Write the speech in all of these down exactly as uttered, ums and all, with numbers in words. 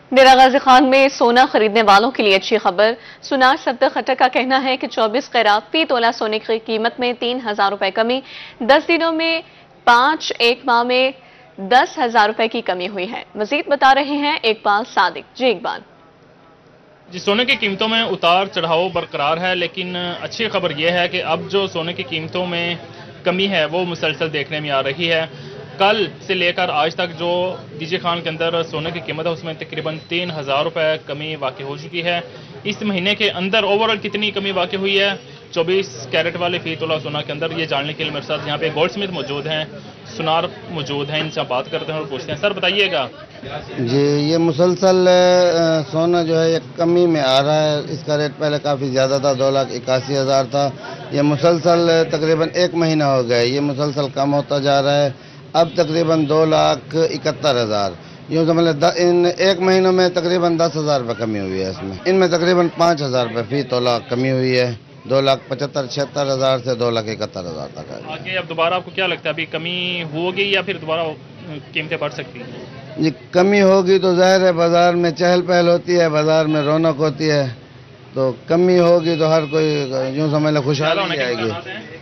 ڈیرہ غازی خان میں سونا خریدنے والوں کے لیے اچھی خبر۔ سنار صدق خٹک کا کہنا ہے کہ چوبیس قیرات فی تولہ سونے کی قیمت میں تین ہزار روپے کمی، دس دنوں میں پانچ، ایک ماہ میں دس ہزار روپے کی کمی ہوئی ہے۔ مزید بتا رہے ہیں اقبال صادق۔ جی اقبال۔ جی سونے کی قیمتوں میں اتار چڑھاؤ برقرار ہے، لیکن اچھی خبر یہ ہے کہ اب جو سونے کی قیمتوں میں کمی ہے وہ مسلسل دیکھنے میں آ رہی ہے۔ کل سے لے کر آج تک جو ڈی جے خان کے اندر سونے کی قیمت ہے اس میں تقریباً تین ہزار روپے کمی واقع ہو چکی ہے۔ اس مہینے کے اندر اوورال کتنی کمی واقع ہوئی ہے چوبیس کیرٹ والے فی تولہ سونا کے اندر، یہ جاننے کے لیے میرے ساتھ یہاں پہ گولڈ سمتھ موجود ہیں، سنار موجود ہیں، ان سے بات کرتے ہیں اور پوچھتے ہیں۔ سر بتائیے گا۔ جی یہ مسلسل سونا جو ہے یہ کمی میں آ رہا ہے۔ اس کا ریٹ پہلے کافی زیادہ تھا، دو لاکھ اکاسی ہزار تھا۔ یہ مسلسل تقریباً ایک مہینہ ہو گیا، یہ مسلسل کم ہوتا جا رہا ہے۔ اب تقریباً دو لاکھ اکہتر ہزار یوں سمجھ لیں ان ایک مہینوں میں تقریباً دس ہزار روپے کمی ہوئی ہے۔ اس میں ان میں تقریباً پانچ ہزار روپے فی تولہ کمی ہوئی ہے، دو لاکھ پچہتر چھہتر ہزار سے دو لاکھ اکہتر ہزار تک ہے۔ آگے اب دوبارہ آپ کو کیا لگتا ہے ابھی کمی ہوگی یا پھر دوبارہ قیمتیں بڑھ سکتی ہیں؟ جی کمی ہوگی تو ظاہر ہے بازار میں چہل پہل ہوتی ہے، بازار میں رونق ہوتی ہے، تو کمی ہوگی تو ہر کوئی یوں سمجھ لیں خوشحالی آئے گی۔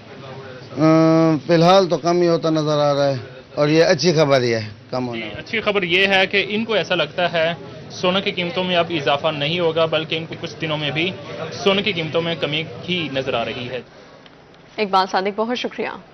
فی الحال تو کم ہی ہوتا نظر آ رہا ہے اور یہ اچھی خبر ہی ہے کم ہونا۔ اچھی خبر یہ ہے کہ ان کو ایسا لگتا ہے سونے کی قیمتوں میں اب اضافہ نہیں ہوگا، بلکہ ان کو کچھ دنوں میں بھی سونے کی قیمتوں میں کمی ہی نظر آ رہی ہے۔ اقبال صادق بہت شکریہ۔